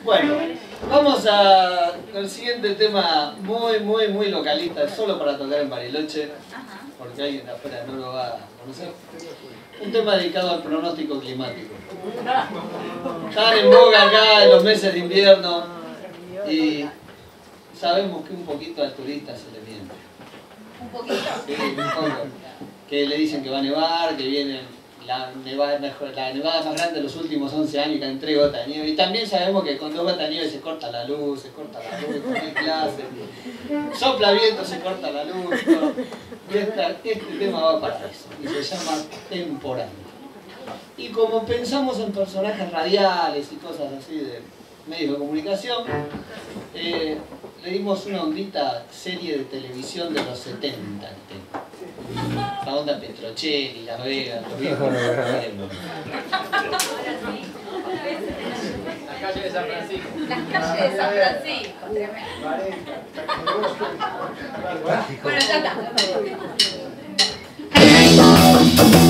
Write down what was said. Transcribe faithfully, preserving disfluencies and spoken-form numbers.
Bueno, vamos a el siguiente tema muy, muy, muy localista, solo para tocar en Bariloche, porque alguien de afuera no lo va a conocer. Un tema dedicado al pronóstico climático. Están en boga acá en los meses de invierno y sabemos que un poquito al turista se le miente. ¿Un poquito? Sí, un poco. Que le dicen que va a nevar, que viene la nevada, mejor, la nevada más grande de los últimos once años, que han tres gotas de nieve. Y también sabemos que con dos gotas de nieve se corta la luz, se corta la luz, no hay clase. Sopla viento, se corta la luz. ¿No? Y esta, este tema va para eso, y se llama temporal. Y como pensamos en personajes radiales y cosas así de medios de comunicación, eh, le dimos una ondita serie de televisión de los setenta. La onda Petrocelli, Las Vegas, los viejos. La calle de San Francisco. Las calles de San Francisco, tremendo. Bueno, ya está.